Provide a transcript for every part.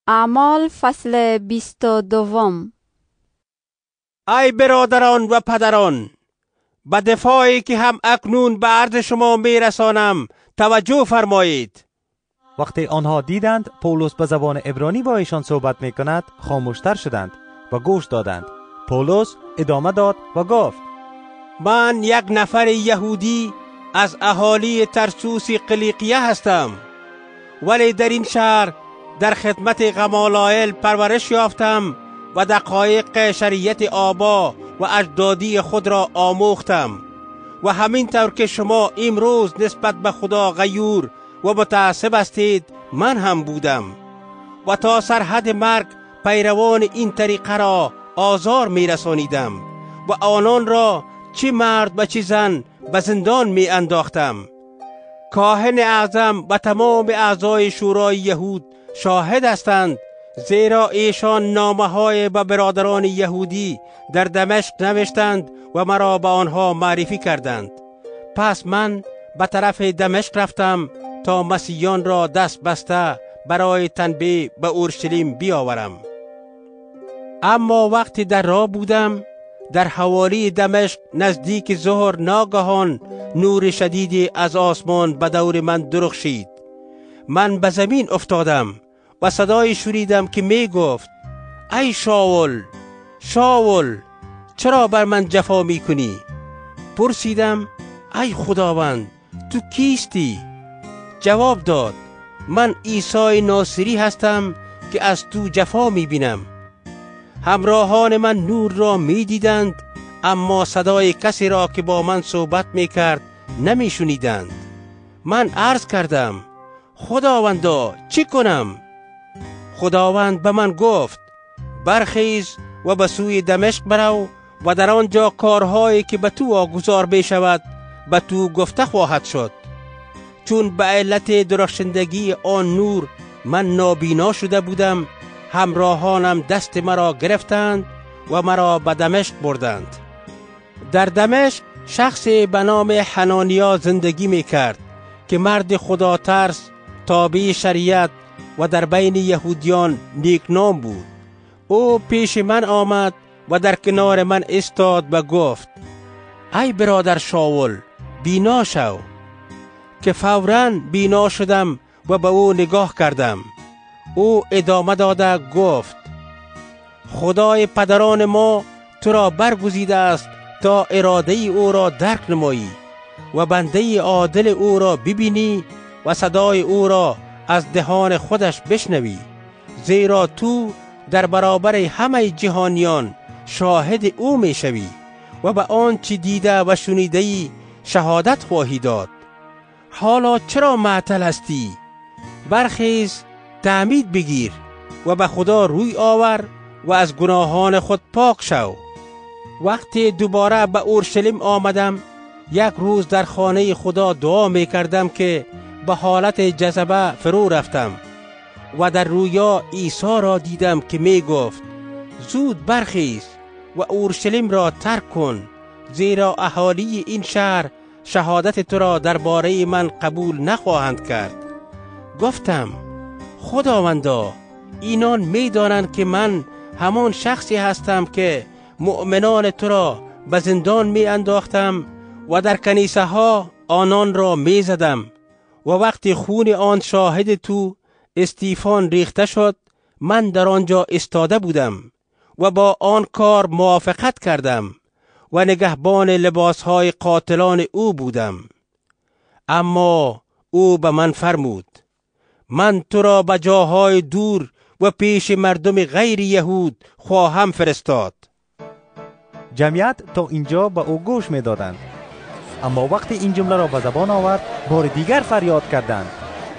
اعمال فصل 22. ای برادران و پدران، به دفاعی که هم اکنون به عرض شما میرسانم توجه فرمایید. وقتی آنها دیدند پولس به زبان عبرانی با ایشان صحبت میکند، خاموشتر شدند و گوش دادند. پولس ادامه داد و گفت: من یک نفر یهودی از اهالی ترسوس قلیقیه هستم، ولی در این شهر در خدمت غمالائل پرورش یافتم و دقایق شریعت آبا و اجدادی خود را آموختم و همین طور که شما امروز نسبت به خدا غیور و متعصب هستید، من هم بودم و تا سرحد مرگ پیروان این طریقه را آزار می رسانیدم و آنان را چه مرد و چه زن به زندان می انداختم. کاهن اعظم و تمام اعضای شورای یهود شاهد هستند، زیرا ایشان نامه‌های به برادران یهودی در دمشق نوشتند و مرا به آنها معرفی کردند. پس من به طرف دمشق رفتم تا مسیحیان را دست بسته برای تنبیه به اورشلیم بیاورم. اما وقتی در راه بودم، در حوالی دمشق نزدیک ظهر ناگهان نور شدیدی از آسمان به دور من درخشید. من به زمین افتادم و صدای شنیدم که می گفت: ای شاول، شاول، چرا بر من جفا می کنی؟ پرسیدم: ای خداوند، تو کیستی؟ جواب داد: من عیسی ناصری هستم که از تو جفا می بینم. همراهان من نور را می دیدند، اما صدای کسی را که با من صحبت می کرد نمی شنیدند. من عرض کردم: خداوندا، چی کنم؟ خداوند به من گفت: برخیز و به سوی دمشق برو و در آنجا کارهایی که به تو واگذار می شود به تو گفته خواهد شد. چون به علت درخشندگی آن نور من نابینا شده بودم، همراهانم دست مرا گرفتند و مرا به دمشق بردند. در دمشق شخصی به نام حنانیا زندگی می کرد که مرد خدا ترس، تابع شریعت و در بین یهودیان نیکنام بود. او پیش من آمد و در کنار من ایستاد و گفت: ای برادر شاول، بینا شو. که فوراً بینا شدم و به او نگاه کردم. او ادامه داده گفت: خدای پدران ما تو را برگزیده است تا اراده او را درک نمایی و بنده عادل او را ببینی و صدای او را از دهان خودش بشنوی، زیرا تو در برابر همه جهانیان شاهد او می شوی و به آنچه دیده و شنیده شهادت خواهی داد. حالا چرا معطل هستی؟ برخیز، تعمید بگیر و به خدا روی آور و از گناهان خود پاک شو. وقتی دوباره به اورشلیم آمدم، یک روز در خانه خدا دعا می کردم که به حالت جذبه فرو رفتم و در رویا عیسی را دیدم که می گفت: زود برخیز و اورشلیم را ترک کن، زیرا اهالی این شهر شهادت تو را درباره من قبول نخواهند کرد. گفتم: خداوندا، اینان می دانند که من همان شخصی هستم که مؤمنان تو را به زندان می انداختم و در کنیسه ها آنان را می زدم و وقتی خون آن شاهد تو استیفان ریخته شد، من در آنجا ایستاده بودم و با آن کار موافقت کردم و نگهبان لباسهای قاتلان او بودم. اما او به من فرمود: من تو را به جاهای دور و پیش مردم غیر یهود خواهم فرستاد. جمعیت تا اینجا به او گوش می دادند، اما وقتی این جمله را به زبان آورد بار دیگر فریاد کردند: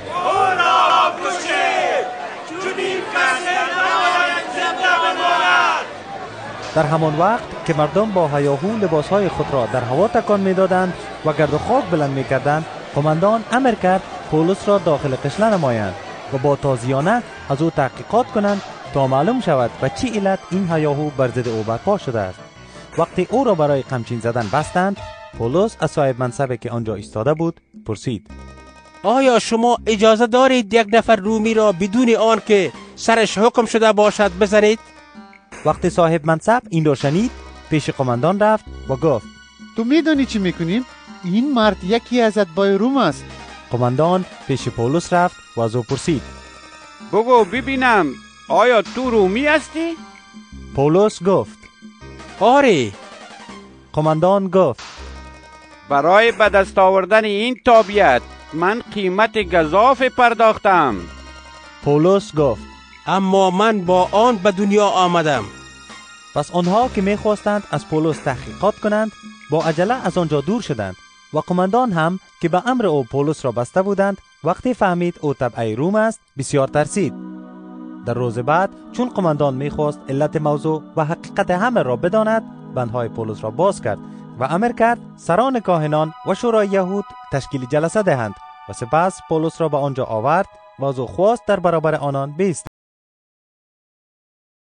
در همان وقت که مردم با هیاهو لباسهای خود را در هوا تکان می دادند و گرد و خاک بلند می کردند، قماندان امر کرد پولس را داخل قشله نمایند و با تازیانه از او تحقیقات کنند تا معلوم شود و چی علت این هیاهو بر ضد او برپا شده است. وقتی او را برای قمچین زدن بستند، پولس از صاحب منصبی که آنجا ایستاده بود پرسید: آیا شما اجازه دارید یک نفر رومی را بدون آن که سرش حکم شده باشد بزنید؟ وقتی صاحب منصب این را شنید پیش قماندان رفت و گفت تو میدانی چی میکنیم؟ این مرد یکی از اتباع روم است. قماندان پیش پولس رفت و از او پرسید بگو ببینم آیا تو رومی هستی؟ پولس گفت آره. قماندان گفت برای به دست آوردن این تابعیت من قیمت گزاف پرداختم. پولس گفت اما من با آن به دنیا آمدم. پس آنها که میخواستند از پولس تحقیقات کنند با عجله از آنجا دور شدند و قماندان هم که به امر او پولس را بسته بودند وقتی فهمید او تبع روم است بسیار ترسید. در روز بعد چون قماندان میخواست علت موضوع و حقیقت همه را بداند بندهای پولس را باز کرد و امر کرد سران کاهنان و شورای یهود تشکیل جلسه دهند و سپس پولس را به آنجا آورد و از او خواست در برابر آنان بایستد.